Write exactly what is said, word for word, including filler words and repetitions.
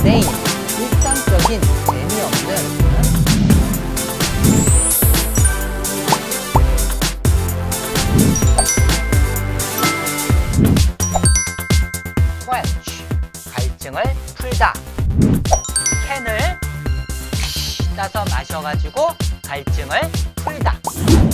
mundane, 일상적인, 재미없는. quench, 갈증을 풀다. 캔을 따서 마셔가지고 갈증을 풀다.